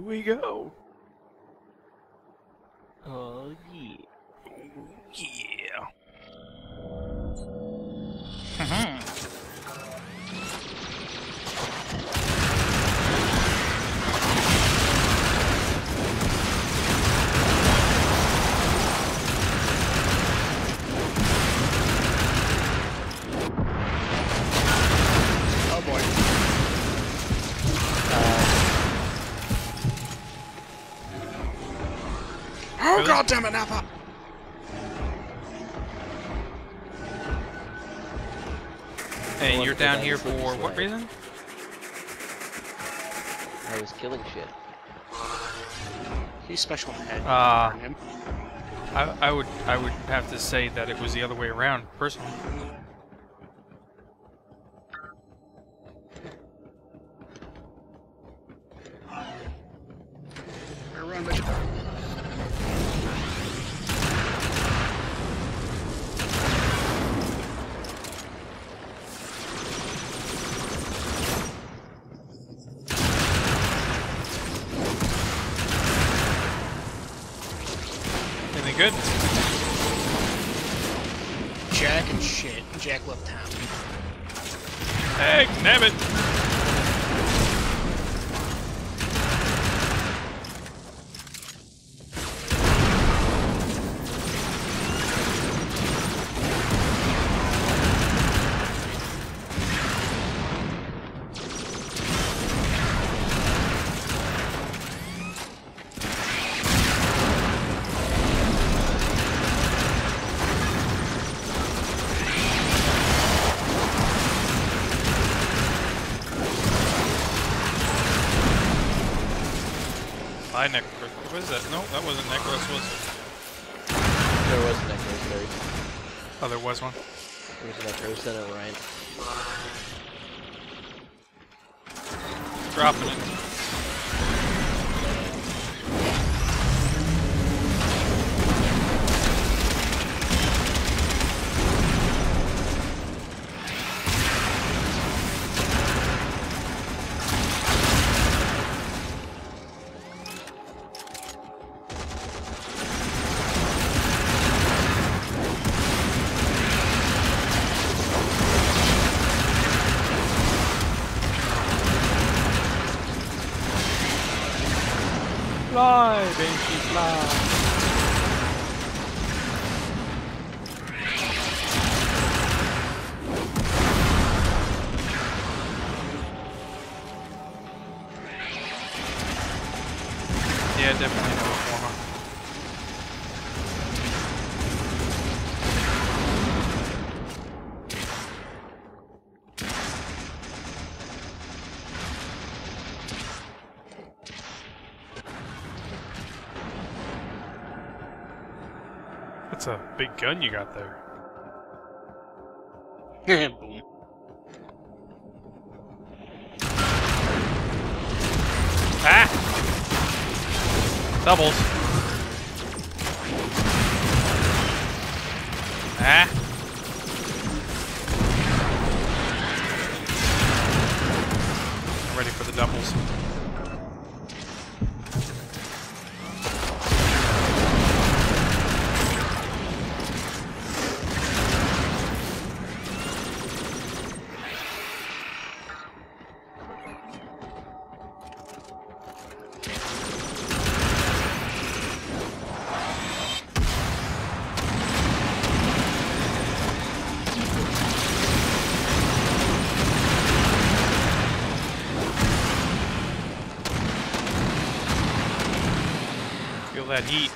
we go. Oh, yeah. Yeah. Oh boy. Oh Really? god damn it, Nappa! And you're Well, down that here is what for it's what like. reason? I was killing shit. He's special head. Ah. Him. I would have to say that it was the other way around, personally. Run, bitch. Anything good? Jack and shit. Jack left town. Hey, damn it! Hi, Necros. What is that? No, that wasn't Necros, was it? There was a Necros there. Oh, there was one. There was a Necros and a Ryan. Dropping it. Fly, Banshee, fly. Yeah, definitely no former. That's a big gun you got there. Boom. Ah! Doubles. Ah! Ready for the doubles. Feel that heat.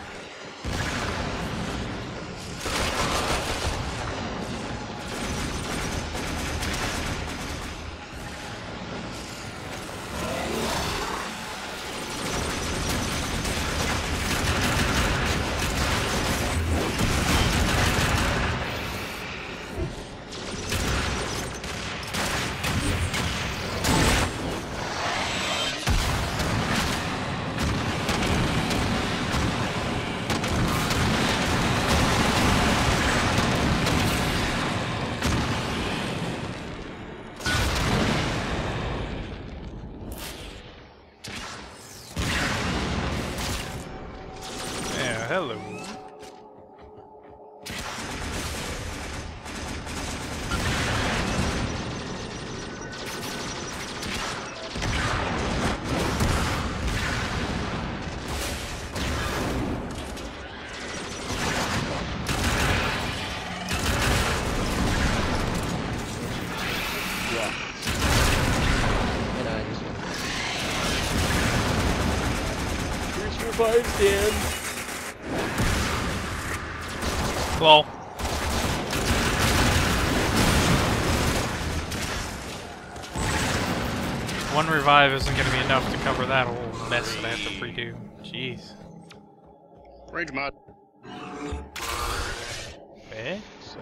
hello. Yeah. And I just went. Here's your revive, Dan. Lol. One revive isn't going to be enough to cover that whole mess that I have to redo. Jeez. Rage mod. Eh?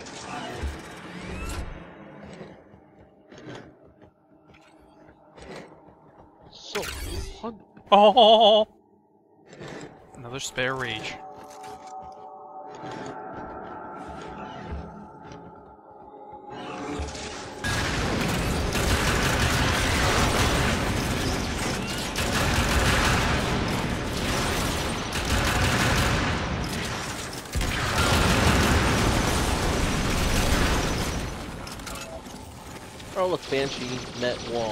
So hungry. Oh! Another spare rage. Oh look, Banshee met wall.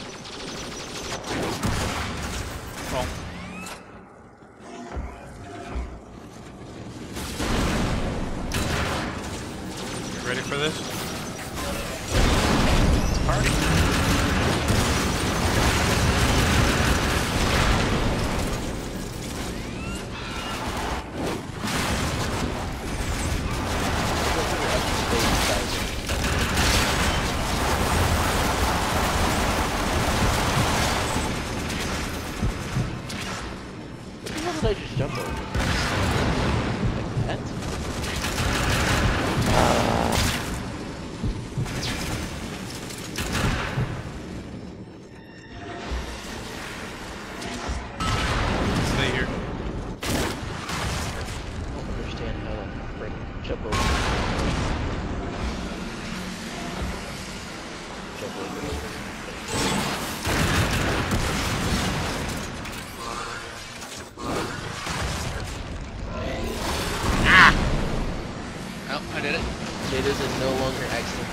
Oh. You ready for this? It's a party. What did I just jump over? Like that? Stay here. I don't understand how to break jump over. Jump over. Oh, I did it. It is no longer excellent.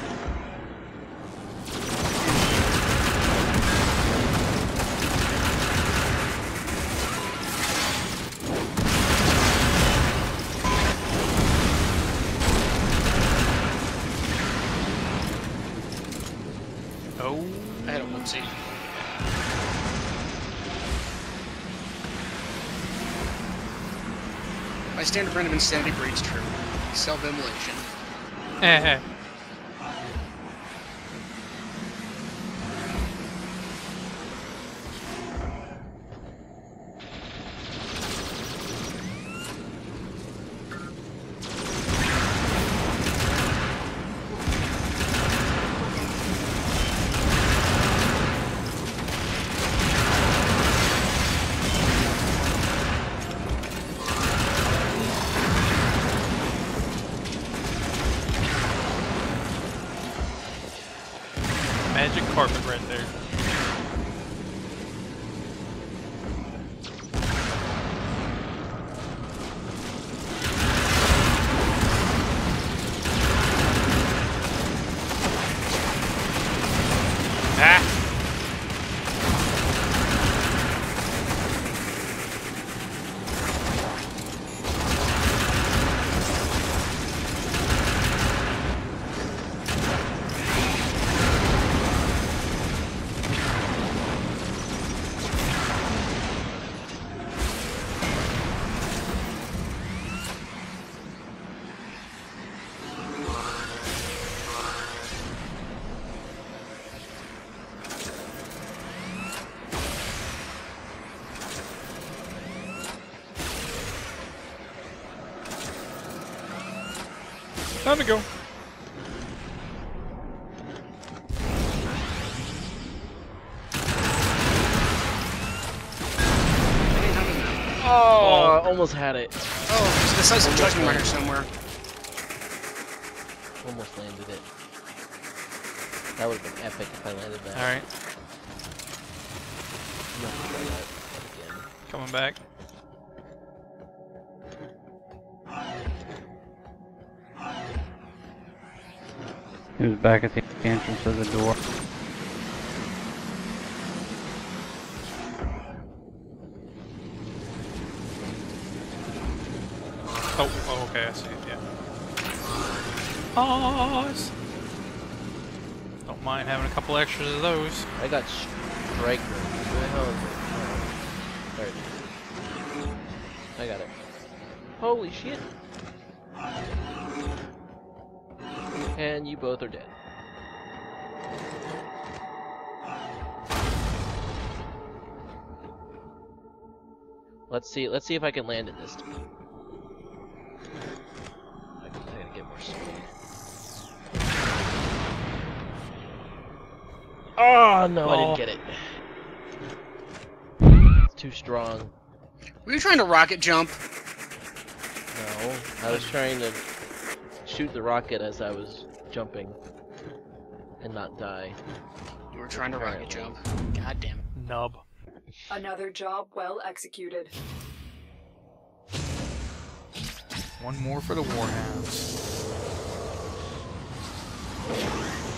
Oh. I had a whoopsie. My standard brand of insanity breeds true. Self-immolation. Eh. Magic carpet right there. Ah! Time to go. Oh, almost had it. Oh, there's a decisive judgment right here somewhere. Almost landed it. That would have been epic if I landed that. Alright, I'm not gonna try that again. coming back. He was back at the entrance of the door. Oh, okay, I see it, yeah. Oh, don't mind having a couple extras of those. I got striker. Where the hell is it? Oh, there it is. I got it. Holy shit! And you both are dead. Let's see if I can land it this time. I gotta get more speed. Oh no, I didn't get it. It's too strong. Were you trying to rocket jump? No, I was trying to shoot the rocket as I was jumping and not die. You were trying to rocket jump. God damn it. Nub. Another job well executed. One more for the Warhounds.